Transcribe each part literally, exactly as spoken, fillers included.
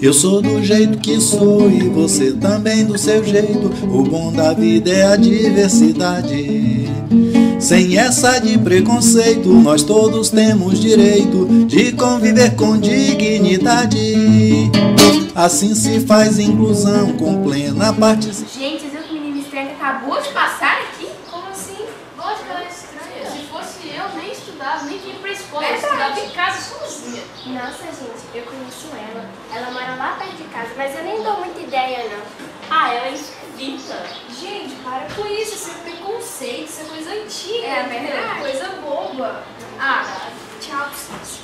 Eu sou do jeito que sou e você também do seu jeito. O bom da vida é a diversidade. Sem essa de preconceito, nós todos temos direito de conviver com dignidade. Assim se faz inclusão com plena participação. Gente, viu que o menino estranho acabou de passar aqui? Como assim? Lógico que ela é estranha. Se fosse eu, nem estudava, nem vinha pra escola. É Eu estudava em casa sozinha. Nossa, gente, eu conheço ela. Ela mora lá perto de casa, mas eu nem dou muita ideia, não. Ah, ela é esquisita. Gente, para com isso. Isso é preconceito, isso é coisa antiga. É entendeu? verdade. Coisa boba. Ah, tchau, vocês.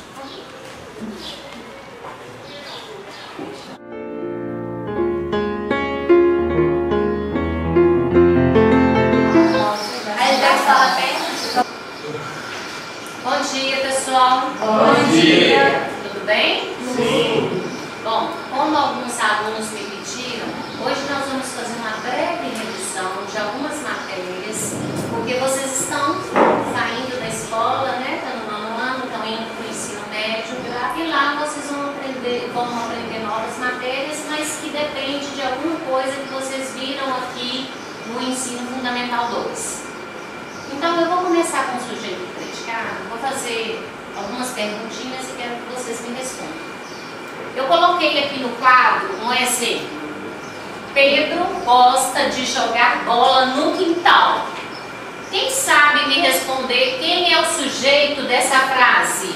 Bom dia, pessoal. Bom dia. Tudo bem? Sim. Bom, como alguns alunos me pediram, hoje nós vamos fazer uma breve revisão de algumas matérias, porque vocês estão saindo da escola, né? Estão no nono ano, estão indo para o ensino médio, e lá vocês vão aprender, vão aprender novas matérias, mas que depende de alguma coisa que vocês viram aqui no ensino fundamental dois. Então eu vou começar com o sujeito predicado, vou fazer algumas perguntinhas e quero que vocês me respondam. Eu coloquei aqui no quadro um exemplo. Pedro gosta de jogar bola no quintal. Quem sabe me responder quem é o sujeito dessa frase?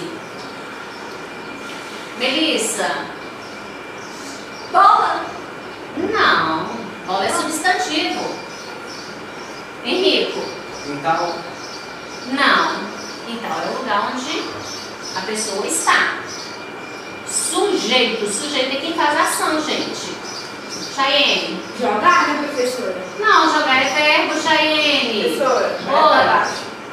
Melissa? Bola! Não, bola é substantivo. Henrico? Então, Não. Então é o lugar onde a pessoa está. Sujeito. Sujeito é quem faz a ação, gente. Chayenne. Jogar, né, professora? Não, jogar é verbo, Chayenne. Professora, Oi.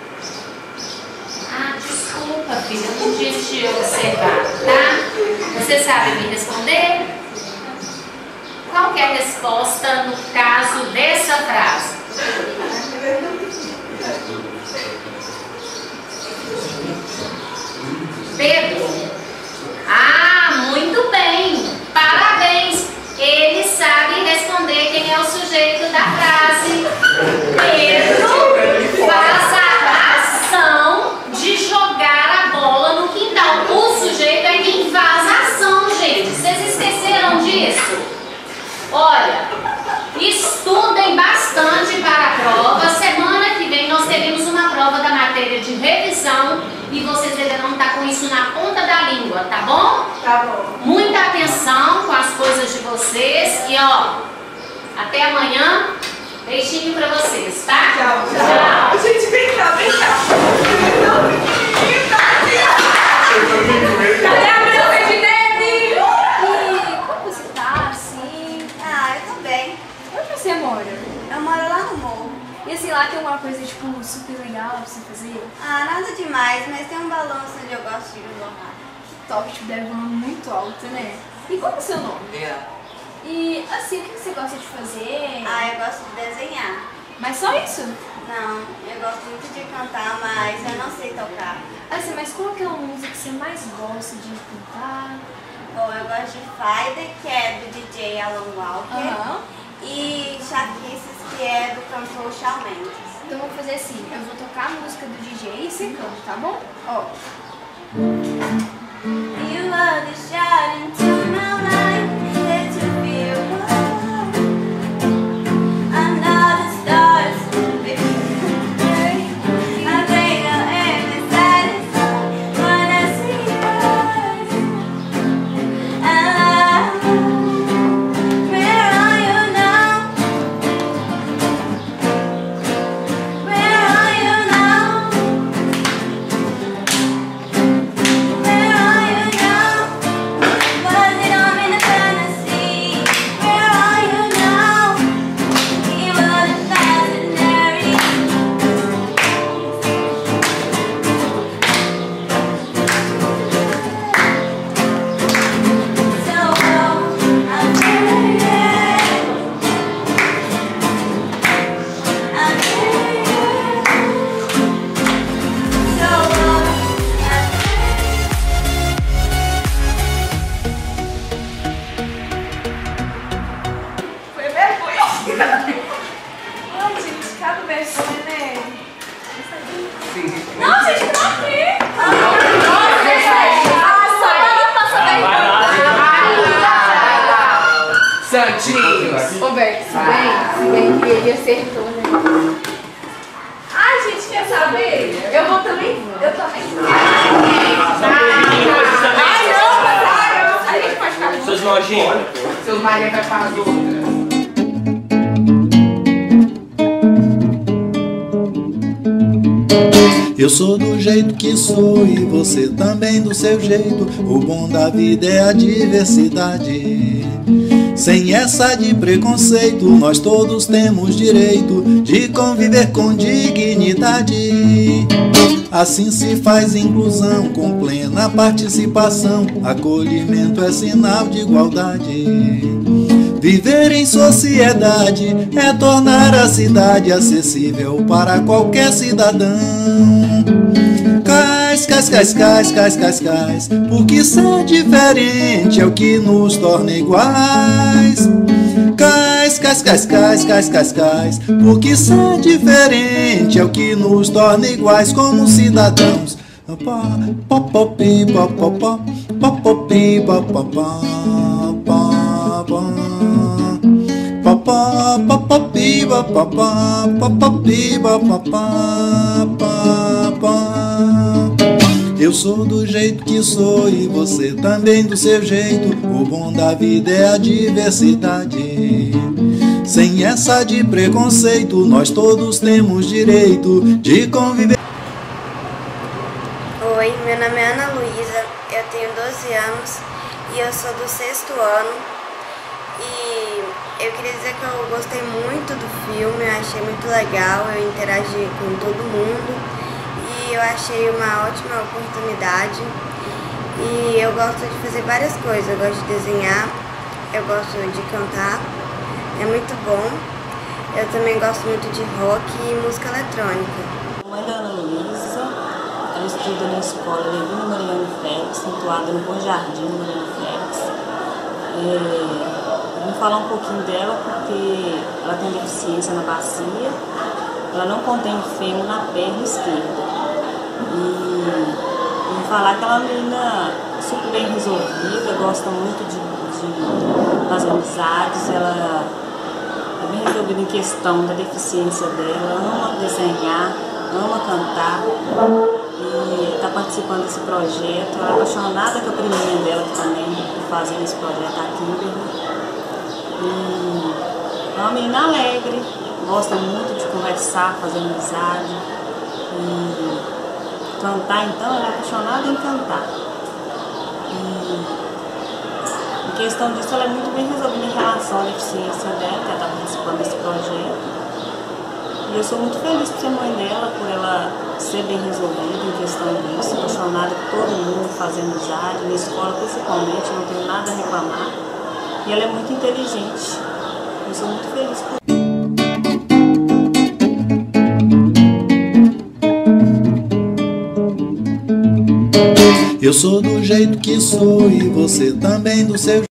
Ah, desculpa, filha, eu não tinha te observado, tá? Você sabe me responder? Qual que é a resposta no caso dessa frase? Pedro? Ah, muito bem! Parabéns! Ele sabe responder quem é o sujeito da frase. Pedro faz a ação de jogar a bola no quintal. O sujeito é quem faz a ação, gente. Vocês esqueceram disso? Olha, estudem bastante para a prova. Semana que vem nós teremos uma prova da matéria de revisão e vocês deverão estar com isso na ponta da língua, tá bom? Tá bom. Muita atenção com as coisas de vocês e ó, até amanhã. Beijinho pra vocês, tá? Tchau, tchau. Gente, vem cá, vem cá. Vem cá, cadê a Branca de Neve? E como você tá, assim? Ah, eu tô bem. Onde você mora? Eu moro lá no morro. E assim, lá tem alguma coisa, tipo, super legal pra você fazer? Ah, nada demais, mas tem um balanço onde eu gosto de voar. Top, tipo, deve voar muito alto, né? E qual é o seu nome? é. E assim, o que você gosta de fazer? Ah, eu gosto de desenhar. Mas só isso? Não, eu gosto muito de cantar, mas eu não sei tocar. Assim, mas qual que é a música que você mais gosta de cantar? Bom, eu gosto de Fider, que é do D J Alan Walker. Aham. E Chaquices, que é do cantor Shawn Mendes. Então vamos fazer assim, eu vou tocar a música do D J e você canta, tá bom? Ó. You are the shine into my life, let you feel love. I'm not the stars to be. I think I'll end satisfied when I see yours. And where are you now? Where are you now? Where Não, gente, não aqui. Santinhos! Ô, Beck, se bem, se bem que ele acertou, né? Ai, gente, quer saber? Eu vou também. Eu também. Ai, não, mas a gente pode ficar junto. Seus nojinhos. Seus Maria vai para as outras. Eu sou do jeito que sou e você também do seu jeito. O bom da vida é a diversidade. Sem essa de preconceito, nós todos temos direito de conviver com dignidade. Assim se faz inclusão com plena participação. Acolhimento é sinal de igualdade. Viver em sociedade é tornar a cidade acessível para qualquer cidadão. Cais, cais, cais, cais, cais, cais, cais, porque ser diferente é o que nos torna iguais. Cais, cais, cais, cais, cais, cais, cais, porque ser diferente é o que nos torna iguais como cidadãos. Popopi, popopó, popopi, popopó, popó, popopi, popopó, popopi, popopó. Eu sou do jeito que sou e você também do seu jeito. O bom da vida é a diversidade. Sem essa de preconceito, nós todos temos direito de conviver. Oi, meu nome é Ana Luísa, eu tenho doze anos e eu sou do sexto ano. E eu queria dizer que eu gostei muito do filme, eu achei muito legal, eu interagi com todo mundo. E eu achei uma ótima oportunidade e eu gosto de fazer várias coisas, eu gosto de desenhar, eu gosto de cantar, é muito bom. Eu também gosto muito de rock e música eletrônica. Mãe da Ana Luísa, ela estuda na escola Levino Mariano Félix, situada no Bom Jardim Mariano Félix. É, vou falar um pouquinho dela porque ela tem deficiência na bacia, ela não contém fêmur na perna esquerda. E vou falar que ela é uma menina super bem resolvida, gosta muito de, de fazer amizades, ela é bem resolvida em questão da deficiência dela, ama desenhar, ama cantar e está participando desse projeto. Ela é apaixonada com a priminha dela que também está fazendo esse projeto, a Kimberly. E é uma menina alegre, gosta muito de conversar, fazer amizade. E cantar, então, ela é apaixonada em cantar. E, em questão disso, ela é muito bem resolvida em relação à deficiência dela, que ela está participando desse projeto. E eu sou muito feliz por ser mãe dela, por ela ser bem resolvida em questão disso, apaixonada por todo mundo, fazer amizade, na escola principalmente, não tenho nada a reclamar. E ela é muito inteligente. Eu sou muito feliz por isso. Eu sou do jeito que sou e você também do seu jeito.